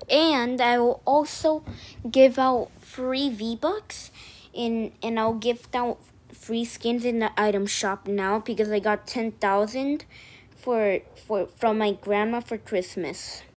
And I will also give out free V-Bucks, and I'll give out free skins in the item shop now because I got 10,000 from my grandma for Christmas.